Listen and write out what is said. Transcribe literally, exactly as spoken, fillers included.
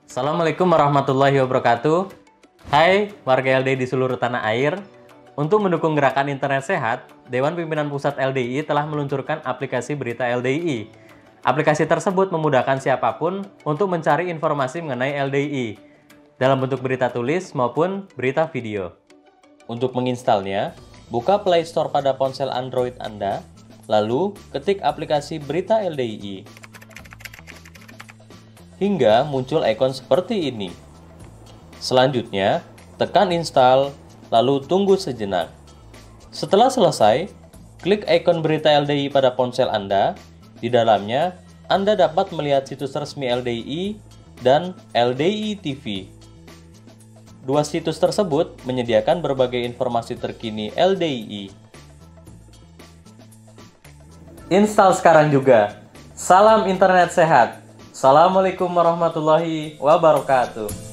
Assalamualaikum warahmatullahi wabarakatuh. Hai warga L D I di seluruh tanah air. Untuk mendukung gerakan internet sehat, Dewan Pimpinan Pusat L D I telah meluncurkan aplikasi Berita L D I. Aplikasi tersebut memudahkan siapapun untuk mencari informasi mengenai L D I, dalam bentuk berita tulis maupun berita video. Untuk menginstalnya, buka Play Store pada ponsel Android Anda, lalu ketik aplikasi Berita L D I. Hingga muncul ikon seperti ini. Selanjutnya, tekan install, lalu tunggu sejenak. Setelah selesai, klik ikon Berita L D I pada ponsel Anda. Di dalamnya, Anda dapat melihat situs resmi L D I dan L D I T V. Dua situs tersebut menyediakan berbagai informasi terkini L D I. Install sekarang juga. Salam internet sehat. Assalamualaikum warahmatullahi wabarakatuh.